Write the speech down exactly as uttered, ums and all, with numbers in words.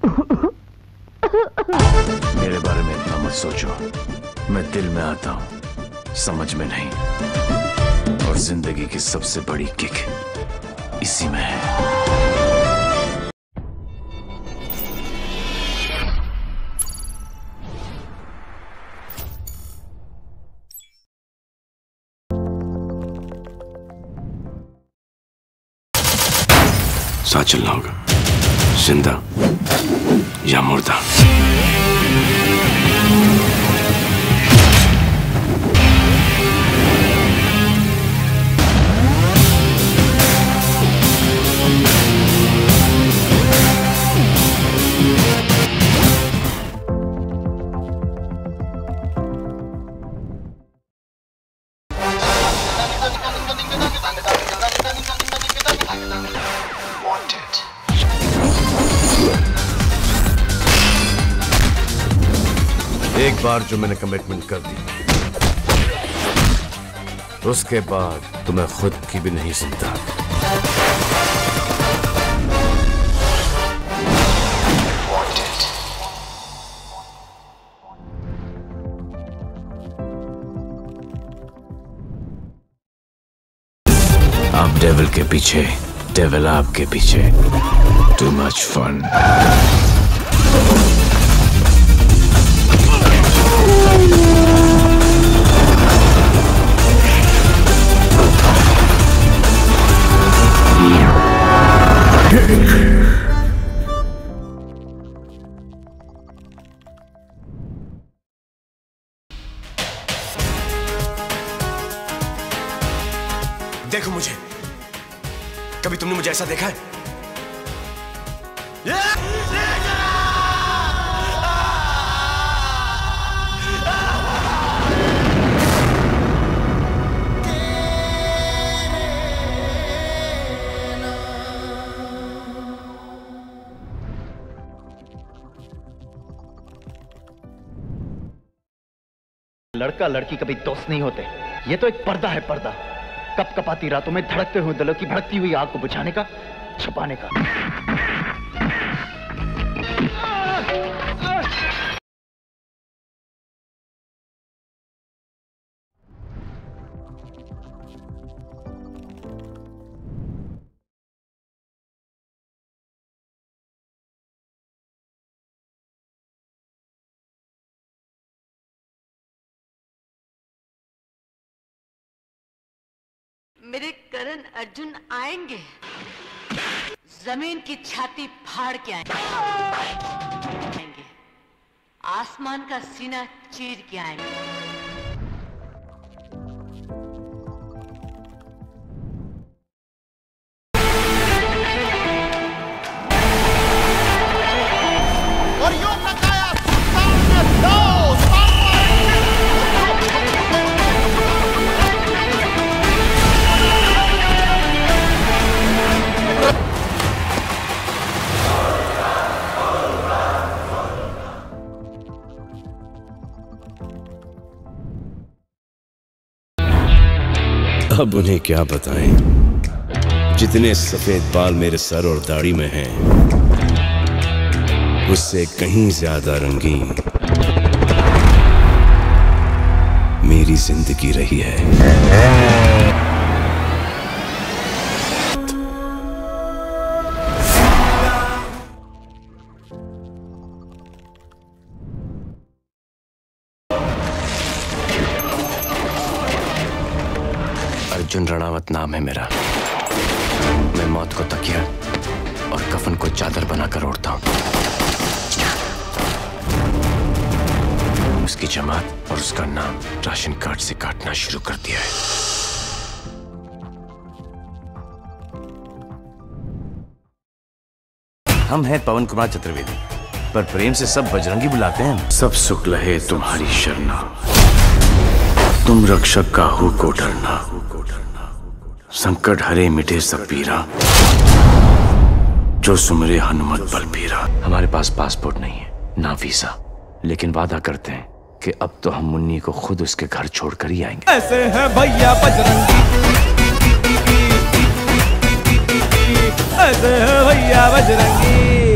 मेरे बारे में इतना मत सोचो, मैं दिल में आता हूँ, समझ में नहीं। और जिंदगी की सबसे बड़ी किक इसी में है। साथ चलना होगा, जिंदा या मुर्दा। एक बार जो मैंने कमिटमेंट कर दी, उसके बाद तो मैं खुद की भी नहीं सुनता। आप डेविल के पीछे, डेविल आपके पीछे। Too much fun. देखो मुझे, कभी तुमने मुझे ऐसा देखा है? लड़का लड़की कभी दोस्त नहीं होते। ये तो एक पर्दा है, पर्दा। कप कपाती रातों में धड़कते हुए दिलों की भड़कती हुई आग को बुझाने का, छुपाने का। मेरे करण अर्जुन आएंगे, जमीन की छाती फाड़ के आएंगे, आसमान का सीना चीर के आएंगे। अब उन्हें क्या बताएं, जितने सफेद बाल मेरे सर और दाढ़ी में हैं, उससे कहीं ज्यादा रंगीन मेरी जिंदगी रही है। अर्जुन रणावत नाम है मेरा। मैं मौत को तकिया और कफन को चादर बनाकर ओढ़ता हूं। उसकी जमात और उसका नाम राशन कार्ड से काटना शुरू कर दिया है। हम हैं पवन कुमार चतुर्वेदी, पर प्रेम से सब बजरंगी बुलाते हैं। सब सुख लहे तुम्हारी शरणा, तुम रक्षक काहू को डरना। संकट हरे मिटे सब पीरा, जो सुमरे हनुमत बलबीरा। हमारे पास पासपोर्ट नहीं है, ना वीजा, लेकिन वादा करते हैं कि अब तो हम मुन्नी को खुद उसके घर छोड़कर ही आएंगे। ऐसे हैं भैया बजरंगी, ऐसे हैं भैया बजरंगी।